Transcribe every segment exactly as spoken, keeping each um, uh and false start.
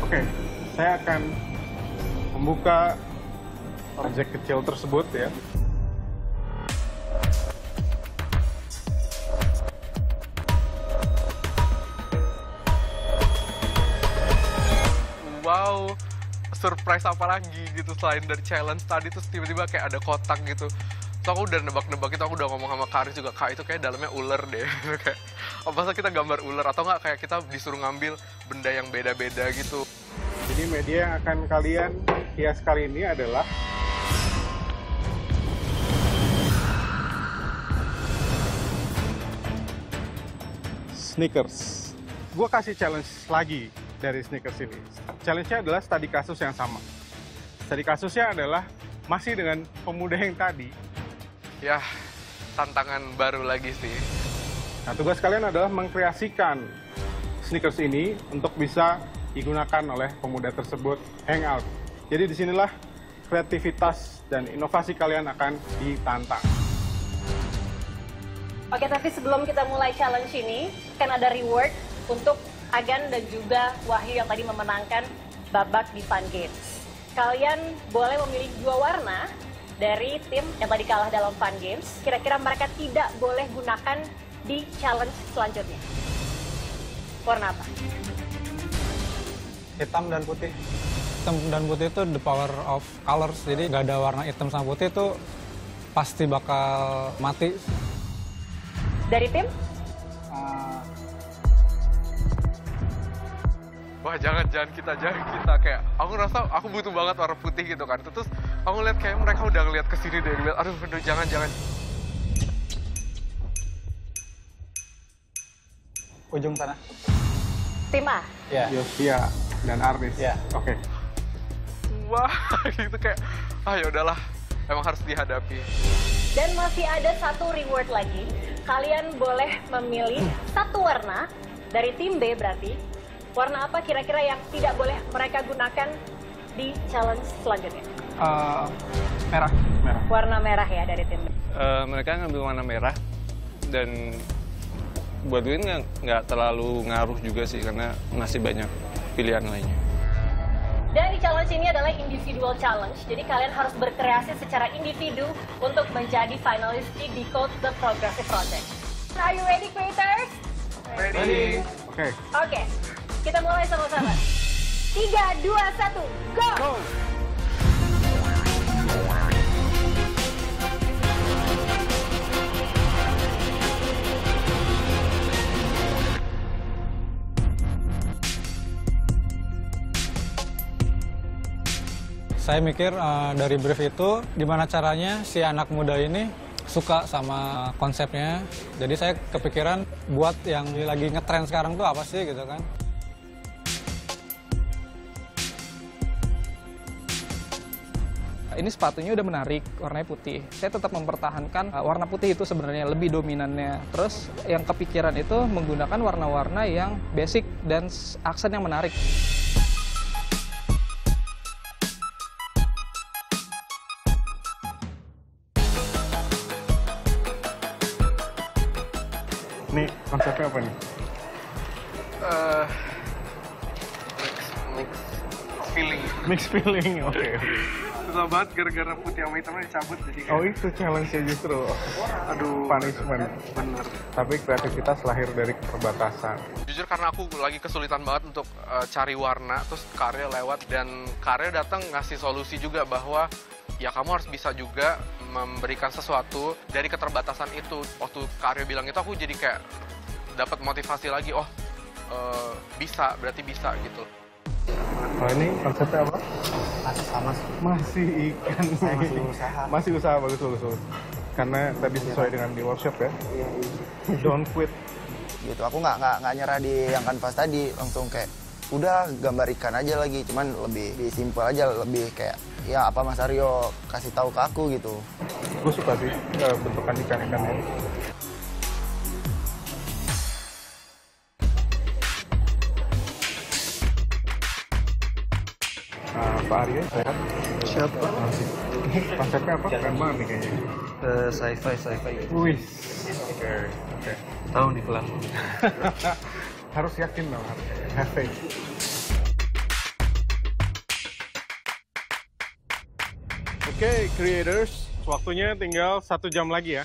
Oke, saya akan membuka objek kecil tersebut ya. Wow, surprise apa lagi gitu selain dari challenge tadi terus tiba-tiba kayak ada kotak gitu. So aku udah nebak-nebak itu, aku udah ngomong sama Karis juga, Kak itu kayak dalamnya ular deh. Kayak, oh, masa kita gambar ular atau nggak kayak kita disuruh ngambil benda yang beda-beda gitu. Jadi media yang akan kalian hias kali ini adalah sneakers. Gue kasih challenge lagi dari sneakers ini. Challenge-nya adalah studi kasus yang sama. Studi kasusnya adalah masih dengan pemuda yang tadi. Ya, tantangan baru lagi sih. Nah, tugas kalian adalah mengkreasikan sneakers ini untuk bisa digunakan oleh pemuda tersebut hangout. Jadi disinilah kreativitas dan inovasi kalian akan ditantang. Oke, tapi sebelum kita mulai challenge ini, kan ada reward untuk Agan dan juga Wahyu yang tadi memenangkan babak di Fun Games. Kalian boleh memilih dua warna dari tim yang tadi kalah dalam Fun Games. Kira-kira mereka tidak boleh gunakan di challenge selanjutnya. Warna apa? Hitam dan putih. Hitam dan putih itu the power of colors. Jadi nggak ada warna hitam sama putih itu pasti bakal mati. Dari tim? Uh, Wah jangan, jangan kita, jangan kita. Kayak aku rasa aku butuh banget warna putih gitu kan. Terus aku lihat kayak mereka udah ngeliat kesini deh. Ngeliat, aduh, aduh jangan, jangan. ujung sana. Tim A? Ya. Yosia dan Arnis. Ya. Oke. Wah gitu kayak, ah ya udahlah, emang harus dihadapi. Dan masih ada satu reward lagi. Kalian boleh memilih satu warna dari tim B berarti. Warna apa kira-kira yang tidak boleh mereka gunakan di challenge selanjutnya? Uh, merah. Merah. Warna merah ya dari tim B. Uh, mereka ngambil warna merah dan buat gue nggak nggak terlalu ngaruh juga sih karena masih banyak pilihan lainnya. Dan di challenge ini adalah individual challenge, jadi kalian harus berkreasi secara individu untuk menjadi finalis di Decode the Progressive Project. Are you ready, creators? Ready? Oke. Oke, kita mulai sama-sama. Tiga, dua, satu, go! Go! Saya mikir uh, dari brief itu gimana caranya si anak muda ini suka sama konsepnya. Jadi saya kepikiran buat yang lagi ngetren sekarang tuh apa sih gitu kan. Ini sepatunya udah menarik, warnanya putih. Saya tetap mempertahankan uh, warna putih itu sebenarnya lebih dominannya. Terus yang kepikiran itu menggunakan warna-warna yang basic dan aksen yang menarik. Ini konsepnya apa nih? Uh, mix, mix feeling. Mix feeling, oke. Susah banget gara-gara putih sama hitamnya dicabut jadi kayak... Oh itu challenge-nya justru. Aduh, Punishment. bener. Tapi kreativitas lahir dari keterbatasan. Jujur karena aku lagi kesulitan banget untuk uh, cari warna, terus Karya lewat dan Karya datang ngasih solusi juga bahwa ya kamu harus bisa juga memberikan sesuatu dari keterbatasan itu. Waktu Karya bilang itu aku jadi kayak dapat motivasi lagi, oh uh, bisa, berarti bisa gitu. Oh ini konsepnya apa? Masih sama sih. Masih ikan. Saya masih usaha. Masih usaha, bagus, bagus, bagus. Karena tadi sesuai dengan di workshop ya. Don't quit. Gitu, aku nggak nggak nggak nyerah di yang kanvas tadi, langsung kayak udah gambar ikan aja lagi, cuman lebih, lebih simpel aja, lebih kayak ya apa Mas Aryo kasih tahu ke aku gitu. Gue suka sih uh, bentukan ikan-ikannya. Nah, Pak Aryo sehat? Siapa? Masih. Konsepnya apa? Keren banget nih kayaknya. Uh, sci-fi, sci-fi. Wih. Oke, oke. Tahu nih pelan. Harus yakin dong, harus have faith. Oke, creators, waktunya tinggal satu jam lagi ya.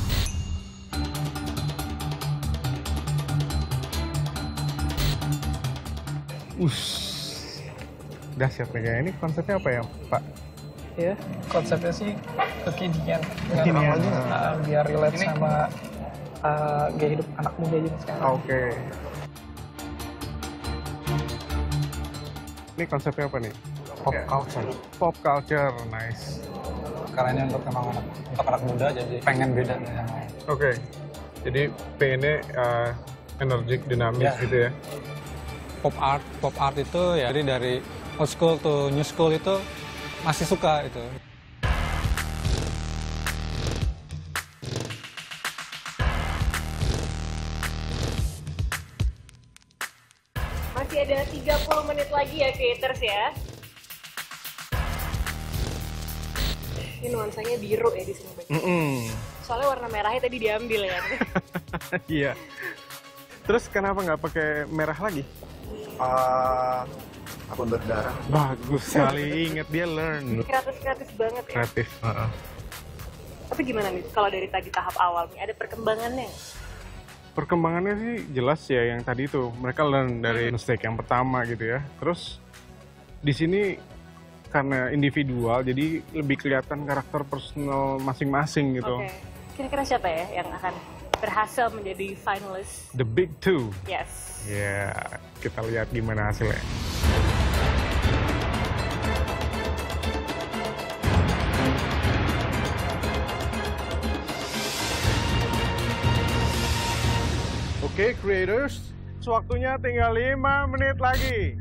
Ush, dahsyat nih kayak ini konsepnya apa ya, Pak? Ya, konsepnya sih kekinian. Kekinian. Uh, biar relate sama uh, gaya hidup anak muda juga sekarang. Oke. Ini konsepnya apa nih? Pop culture. Pop culture, nice. Karena ini untuk memang anak, untuk anak muda jadi pengen beda dengan yang lain. Oke, jadi pengennya uh, energik, dinamis Ya. gitu ya. Pop art, pop art itu ya jadi dari old school to new school itu masih suka itu. Masih ada tiga puluh menit lagi ya creators ya. Ini nuansanya biru ya di sini. Mm-mm. Soalnya warna merahnya tadi diambil ya. Iya. Terus kenapa nggak pakai merah lagi? Uh, apa berdarah? Bagus sekali, inget dia learn. Kreatif-kreatif banget ya. Kreatif. uh-uh. Tapi gimana nih kalau dari tadi tahap awal nih ada perkembangannya? Perkembangannya sih jelas ya yang tadi itu. Mereka learn dari mistake yang pertama gitu ya. Terus di sini karena individual jadi lebih kelihatan karakter personal masing-masing gitu. Oke. Kira-kira siapa ya yang akan berhasil menjadi finalis? The big two. Yes. Ya, kita lihat gimana hasilnya. Oke, creators, waktunya tinggal lima menit lagi.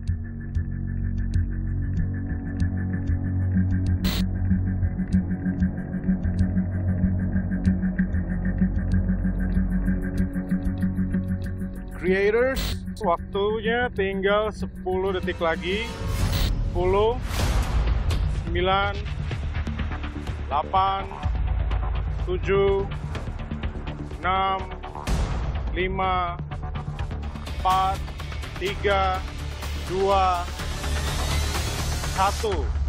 Creators, waktunya tinggal sepuluh detik lagi. sepuluh, sembilan, delapan, tujuh, enam, lima, empat, tiga, dua, satu.